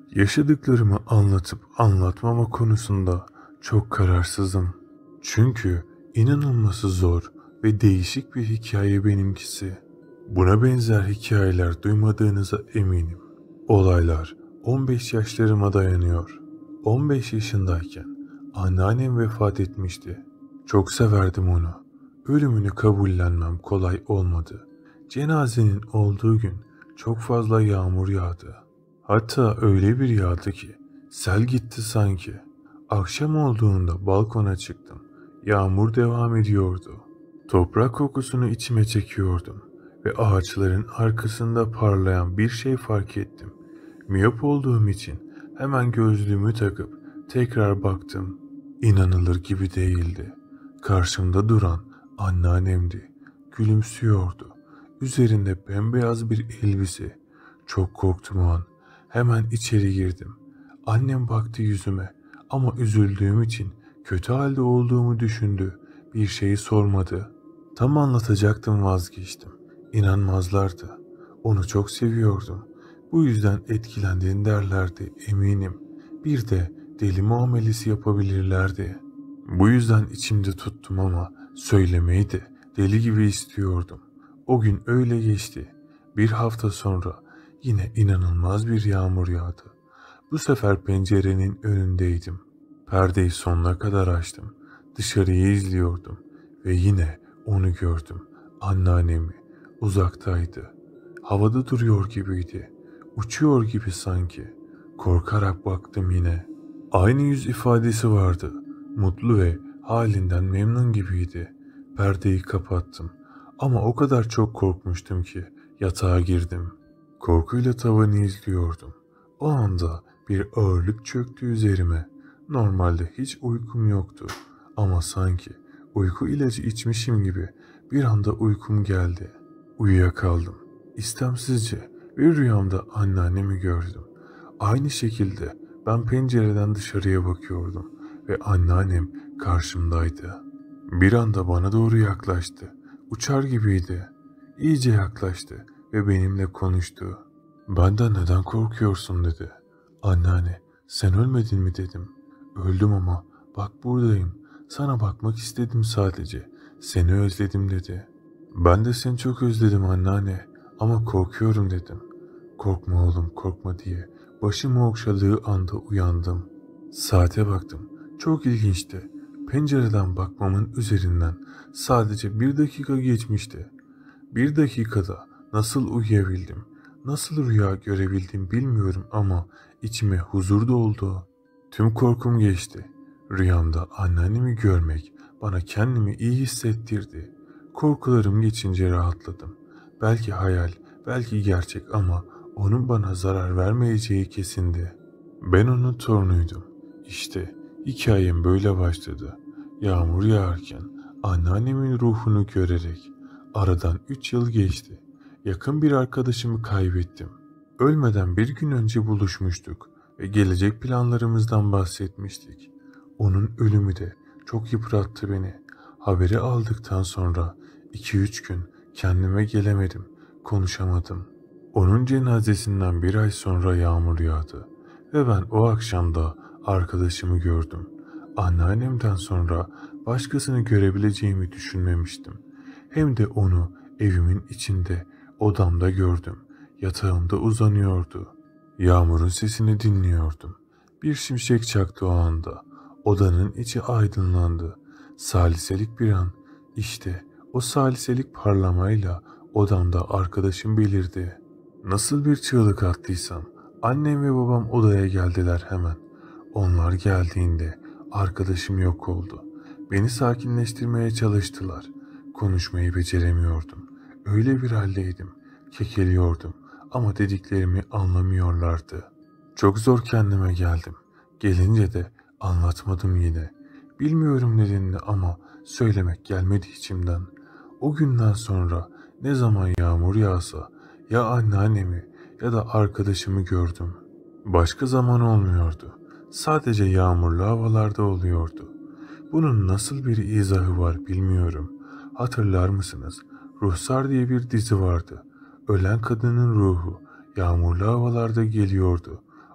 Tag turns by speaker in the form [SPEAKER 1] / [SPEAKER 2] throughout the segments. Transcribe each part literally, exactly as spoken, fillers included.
[SPEAKER 1] Yaşadıklarımı anlatıp anlatmama konusunda çok kararsızım. Çünkü inanılması zor ve değişik bir hikaye benimkisi. Buna benzer hikayeler duymadığınıza eminim. Olaylar on beş yaşlarıma dayanıyor. on beş yaşındayken anneannem vefat etmişti. Çok severdim onu. Ölümünü kabullenmem kolay olmadı. Cenazenin olduğu gün çok fazla yağmur yağdı. Hatta öyle bir yağdı ki sel gitti sanki. Akşam olduğunda balkona çıktım. Yağmur devam ediyordu. Toprak kokusunu içime çekiyordum ve ağaçların arkasında parlayan bir şey fark ettim. Miyop olduğum için hemen gözlüğümü takıp tekrar baktım. İnanılır gibi değildi. Karşımda duran anneannemdi. Gülümsüyordu. Üzerinde bembeyaz bir elbise. Çok korktum o an. Hemen içeri girdim. Annem baktı yüzüme ama üzüldüğüm için kötü halde olduğumu düşündü. Bir şeyi sormadı. Tam anlatacaktım, vazgeçtim. İnanmazlardı. Onu çok seviyordum. Bu yüzden etkilendin derlerdi eminim. Bir de deli muamelesi yapabilirlerdi. Bu yüzden içimde tuttum ama söylemeyi de deli gibi istiyordum. O gün öyle geçti. Bir hafta sonra yine inanılmaz bir yağmur yağdı. Bu sefer pencerenin önündeydim. Perdeyi sonuna kadar açtım. Dışarıyı izliyordum ve yine onu gördüm. Anneannemi. Uzaktaydı. Havada duruyor gibiydi. Uçuyor gibi sanki. Korkarak baktım yine. Aynı yüz ifadesi vardı. Mutlu ve halinden memnun gibiydi. Perdeyi kapattım. Ama o kadar çok korkmuştum ki yatağa girdim. Korkuyla tavanı izliyordum. O anda bir ağırlık çöktü üzerime. Normalde hiç uykum yoktu. Ama sanki uyku ilacı içmişim gibi bir anda uykum geldi. Uyuyakaldım. İstemsizce bir rüyamda anneannemi gördüm. Aynı şekilde ben pencereden dışarıya bakıyordum ve anneannem karşımdaydı. Bir anda bana doğru yaklaştı. Uçar gibiydi. İyice yaklaştı ve benimle konuştu. "Benden neden korkuyorsun?" dedi. "Anneanne, sen ölmedin mi?" dedim. "Öldüm ama bak buradayım. Sana bakmak istedim sadece. Seni özledim." dedi. "Ben de seni çok özledim anneanne ama korkuyorum." dedim. "Korkma oğlum, korkma." diye başımı okşadığı anda uyandım. Saate baktım. Çok ilginçti. Pencereden bakmamın üzerinden sadece bir dakika geçmişti. Bir dakikada nasıl uyuyabildim, nasıl rüya görebildim bilmiyorum ama içime huzur doldu. Tüm korkum geçti. Rüyamda anneannemi görmek bana kendimi iyi hissettirdi. Korkularım geçince rahatladım. Belki hayal, belki gerçek ama onun bana zarar vermeyeceği kesindi. Ben onun torunuydum. İşte hikayem böyle başladı. Yağmur yağarken anneannemin ruhunu görerek. Aradan üç yıl geçti. Yakın bir arkadaşımı kaybettim. Ölmeden bir gün önce buluşmuştuk ve gelecek planlarımızdan bahsetmiştik. Onun ölümü de çok yıprattı beni. Haberi aldıktan sonra iki üç gün kendime gelemedim, konuşamadım. Onun cenazesinden bir ay sonra yağmur yağdı ve ben o akşam da arkadaşımı gördüm. Anneannemden sonra başkasını görebileceğimi düşünmemiştim. Hem de onu evimin içinde, odamda gördüm. Yatağımda uzanıyordu. Yağmurun sesini dinliyordum. Bir şimşek çaktı o anda. Odanın içi aydınlandı. Saliselik bir an. İşte o saliselik parlamayla odamda arkadaşım belirdi. Nasıl bir çığlık attıysam annem ve babam odaya geldiler hemen. Onlar geldiğinde arkadaşım yok oldu. Beni sakinleştirmeye çalıştılar. Konuşmayı beceremiyordum. Öyle bir haldeydim. Kekeliyordum ama dediklerimi anlamıyorlardı. Çok zor kendime geldim. Gelince de anlatmadım yine. Bilmiyorum nedenini ama söylemek gelmedi içimden. O günden sonra ne zaman yağmur yağsa ya anneannemi ya da arkadaşımı gördüm. Başka zaman olmuyordu. Sadece yağmurlu havalarda oluyordu. Bunun nasıl bir izahı var bilmiyorum. Hatırlar mısınız? Ruhsar diye bir dizi vardı. Ölen kadının ruhu yağmurlu havalarda geliyordu.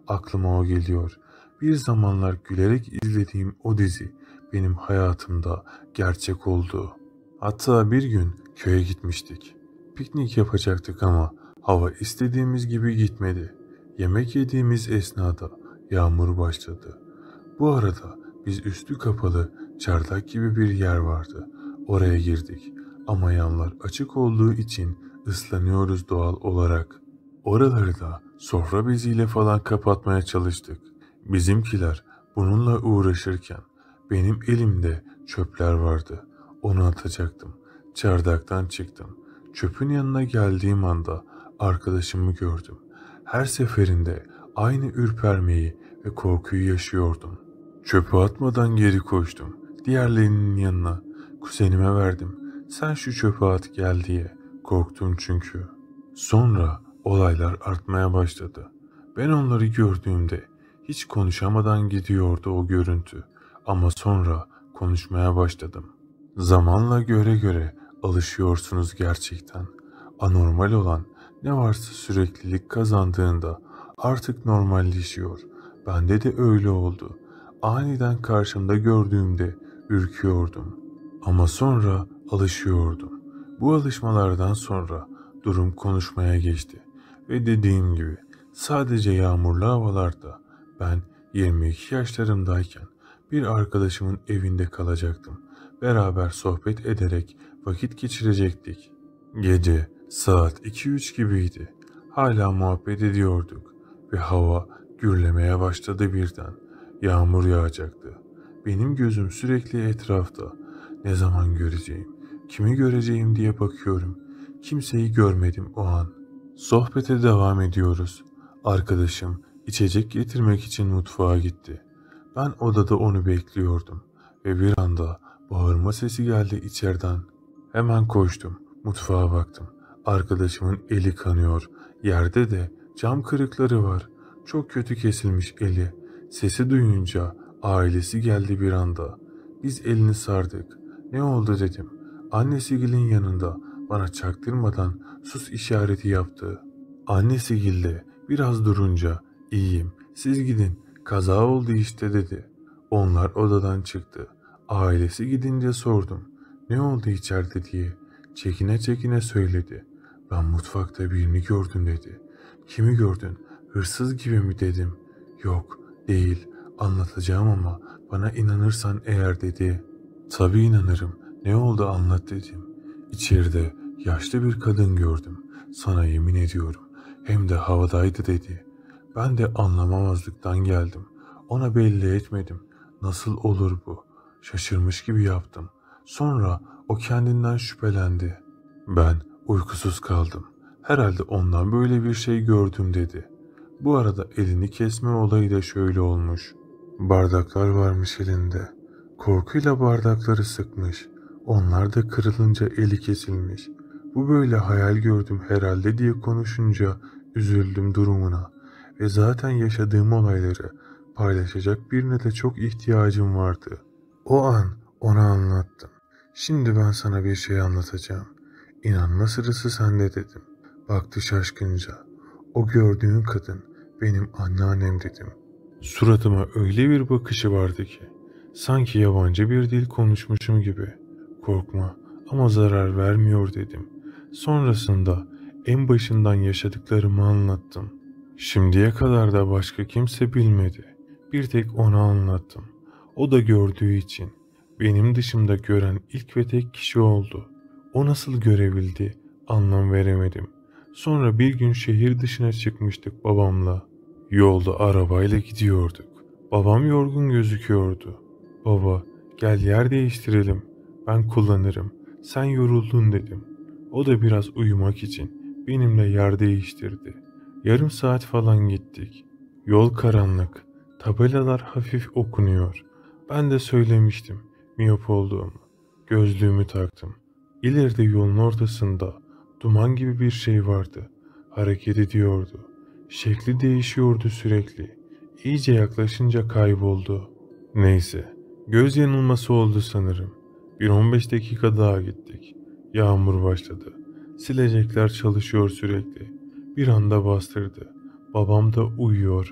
[SPEAKER 1] aklıma o geliyor. Bir zamanlar gülerek izlediğim o dizi benim hayatımda gerçek oldu. Hatta bir gün köye gitmiştik. Piknik yapacaktık ama hava istediğimiz gibi gitmedi. Yemek yediğimiz esnada yağmur başladı. Bu arada biz üstü kapalı çardak gibi bir yer vardı. Oraya girdik ama yanlar açık olduğu için ıslanıyoruz doğal olarak. Oraları da sofra beziyle falan kapatmaya çalıştık. Bizimkiler bununla uğraşırken benim elimde çöpler vardı. Onu atacaktım. Çardaktan çıktım. Çöpün yanına geldiğim anda arkadaşımı gördüm. Her seferinde aynı ürpermeyi ve korkuyu yaşıyordum. Çöpü atmadan geri koştum. Diğerlerinin yanına kuzenime verdim. Sen şu çöpü at gel diye. Korktum çünkü. Sonra olaylar artmaya başladı. Ben onları gördüğümde hiç konuşamadan gidiyordu o görüntü. Ama sonra konuşmaya başladım. Zamanla göre göre alışıyorsunuz gerçekten. Anormal olan ne varsa süreklilik kazandığında artık normalleşiyor. Bende de öyle oldu. Aniden karşımda gördüğümde ürküyordum. Ama sonra alışıyordum. Bu alışmalardan sonra durum konuşmaya geçti. Ve dediğim gibi sadece yağmurlu havalarda ben yirmi iki yaşlarımdayken bir arkadaşımın evinde kalacaktım. Beraber sohbet ederek vakit geçirecektik. Gece saat iki üç gibiydi. Hala muhabbet ediyorduk ve hava gürlemeye başladı birden. Yağmur yağacaktı. Benim gözüm sürekli etrafta. Ne zaman göreceğim, kimi göreceğim diye bakıyorum. Kimseyi görmedim o an. Sohbete devam ediyoruz. Arkadaşım içecek getirmek için mutfağa gitti. Ben odada onu bekliyordum ve bir anda bağırma sesi geldi içeriden. Hemen koştum, mutfağa baktım. Arkadaşımın eli kanıyor. Yerde de cam kırıkları var. Çok kötü kesilmiş eli. Sesi duyunca ailesi geldi bir anda. Biz elini sardık. Ne oldu dedim. Annesigil'in yanında bana çaktırmadan sus işareti yaptı. Annesigil de biraz durunca iyiyim siz gidin kaza oldu işte dedi. Onlar odadan çıktı. Ailesi gidince sordum. Ne oldu içeride diye. Çekine çekine söyledi. Ben mutfakta birini gördüm dedi. Kimi gördün? Hırsız gibi mi dedim. Yok değil anlatacağım ama bana inanırsan eğer dedi. Tabii inanırım. Ne oldu anlat dedim. İçeride yaşlı bir kadın gördüm. Sana yemin ediyorum. Hem de havadaydı dedi. Ben de anlamamazlıktan geldim. Ona belli etmedim. Nasıl olur bu? Şaşırmış gibi yaptım. Sonra o kendinden şüphelendi. Ben uykusuz kaldım. Herhalde ondan böyle bir şey gördüm dedi. Bu arada elini kesme olayı da şöyle olmuş. Bardaklar varmış elinde. Korkuyla bardakları sıkmış. Onlar da kırılınca eli kesilmiş. Bu böyle hayal gördüm herhalde diye konuşunca üzüldüm durumuna. Ve zaten yaşadığım olayları paylaşacak birine de çok ihtiyacım vardı. O an ona anlattım. Şimdi ben sana bir şey anlatacağım. İnanma sırası sende dedim. Baktı şaşkınca. O gördüğün kadın benim anneannem dedim. Suratıma öyle bir bakışı vardı ki sanki yabancı bir dil konuşmuşum gibi. Korkma ama zarar vermiyor dedim. Sonrasında en başından yaşadıklarımı anlattım. Şimdiye kadar da başka kimse bilmedi. Bir tek ona anlattım. O da gördüğü için benim dışımda gören ilk ve tek kişi oldu. O nasıl görebildi anlam veremedim. Sonra bir gün şehir dışına çıkmıştık babamla. Yolda arabayla gidiyorduk. Babam yorgun gözüküyordu. Baba gel yer değiştirelim. Ben kullanırım. Sen yoruldun dedim. O da biraz uyumak için benimle yer değiştirdi. Yarım saat falan gittik. Yol karanlık. Tabelalar hafif okunuyor. Ben de söylemiştim miyop olduğumu. Gözlüğümü taktım. İleride yolun ortasında duman gibi bir şey vardı. Hareket ediyordu. Şekli değişiyordu sürekli. İyice yaklaşınca kayboldu. Neyse, göz yanılması oldu sanırım. Bir on beş dakika daha gittik. Yağmur başladı. Silecekler çalışıyor sürekli. Bir anda bastırdı. Babam da uyuyor.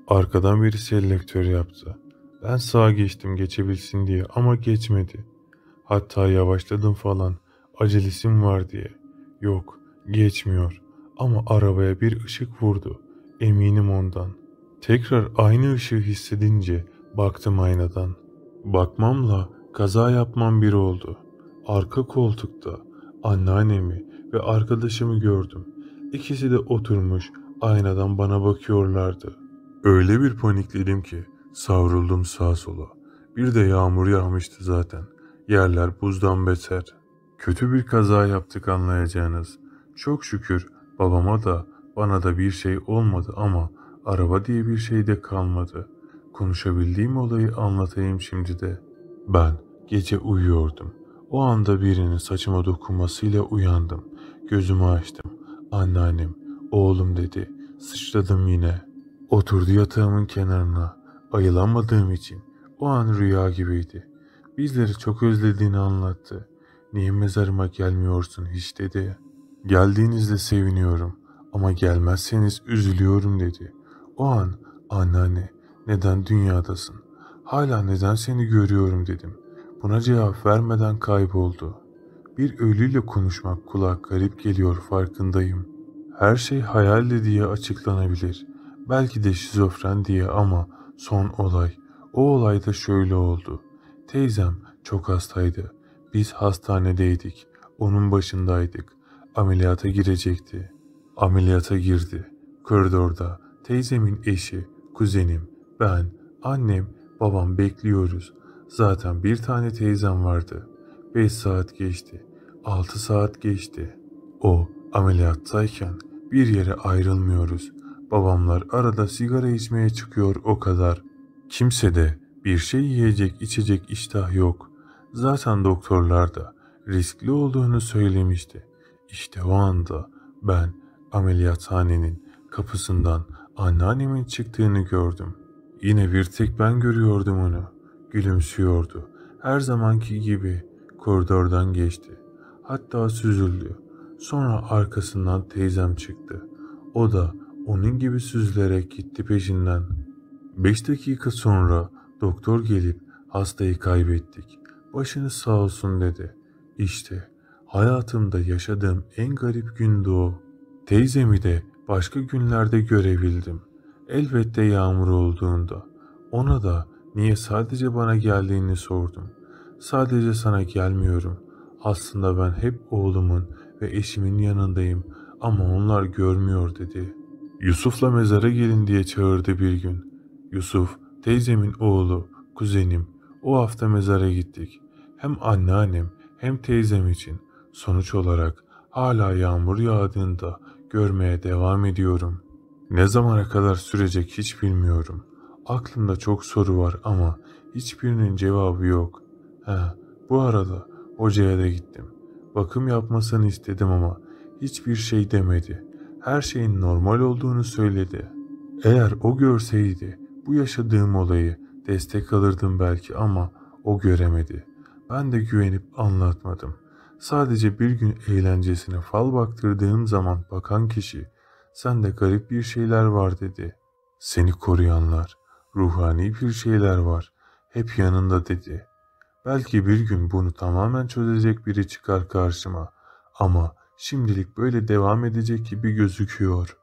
[SPEAKER 1] Arkadan biri selektör yaptı. Ben sağa geçtim geçebilsin diye ama geçmedi. Hatta yavaşladım falan. Acelesim var diye. Yok, geçmiyor. Ama arabaya bir ışık vurdu. Eminim ondan. Tekrar aynı ışığı hissedince baktım aynadan. Bakmamla kaza yapmam bir oldu. Arka koltukta anneannemi ve arkadaşımı gördüm. İkisi de oturmuş aynadan bana bakıyorlardı. Öyle bir panikledim ki savruldum sağa sola. Bir de yağmur yağmıştı zaten. Yerler buzdan beter. Kötü bir kaza yaptık anlayacağınız. Çok şükür babama da bana da bir şey olmadı ama araba diye bir şey de kalmadı. Konuşabildiğim olayı anlatayım şimdi de. Ben gece uyuyordum. O anda birinin saçıma dokunmasıyla uyandım. Gözümü açtım. Anneannem, oğlum dedi. Sıçradım yine. Oturdu yatağımın kenarına. Ayılamadığım için o an rüya gibiydi. Bizleri çok özlediğini anlattı. Niye mezarıma gelmiyorsun hiç dedi. Geldiğinizde seviniyorum ama gelmezseniz üzülüyorum dedi. O an anneanne neden dünyadasın? Hala neden seni görüyorum dedim. Buna cevap vermeden kayboldu. Bir ölüyle konuşmak kulak garip geliyor farkındayım. Her şey hayaldi diye açıklanabilir. Belki de şizofren diye ama son olay. O olay da şöyle oldu. Teyzem çok hastaydı. Biz hastanedeydik. Onun başındaydık. Ameliyata girecekti. Ameliyata girdi. Koridorda teyzemin eşi, kuzenim, ben, annem, babam bekliyoruz. Zaten bir tane teyzem vardı. Beş saat geçti. Altı saat geçti. O ameliyattayken bir yere ayrılmıyoruz. Babamlar arada sigara içmeye çıkıyor o kadar. Kimse de bir şey yiyecek içecek iştah yok. Zaten doktorlar da riskli olduğunu söylemişti. İşte o anda ben ameliyathanenin kapısından anneannemin çıktığını gördüm. Yine bir tek ben görüyordum onu. Gülümsüyordu. Her zamanki gibi koridordan geçti. Hatta süzüldü. Sonra arkasından teyzem çıktı. O da onun gibi süzülerek gitti peşinden. Beş dakika sonra doktor gelip hastayı kaybettik. Başınız sağ olsun dedi. İşte hayatımda yaşadığım en garip gündü o. Teyzemi de başka günlerde görebildim. Elbette yağmur olduğunda. Ona da niye sadece bana geldiğini sordum. Sadece sana gelmiyorum. Aslında ben hep oğlumun ve eşimin yanındayım ama onlar görmüyor dedi. Yusuf'la mezara gelin diye çağırdı bir gün. Yusuf, teyzemin oğlu, kuzenim. O hafta mezara gittik. Hem anneannem hem teyzem için. Sonuç olarak hala yağmur yağdığında görmeye devam ediyorum. Ne zamana kadar sürecek hiç bilmiyorum. Aklımda çok soru var ama hiçbirinin cevabı yok. He, bu arada hocaya da gittim. Bakım yapmasını istedim ama hiçbir şey demedi. Her şeyin normal olduğunu söyledi. Eğer o görseydi bu yaşadığım olayı destek alırdım belki ama o göremedi. Ben de güvenip anlatmadım. Sadece bir gün eğlencesine fal baktırdığım zaman bakan kişi sende garip bir şeyler var dedi. Seni koruyanlar, ruhani bir şeyler var. Hep yanında dedi. Belki bir gün bunu tamamen çözecek biri çıkar karşıma ama şimdilik böyle devam edecek gibi gözüküyor.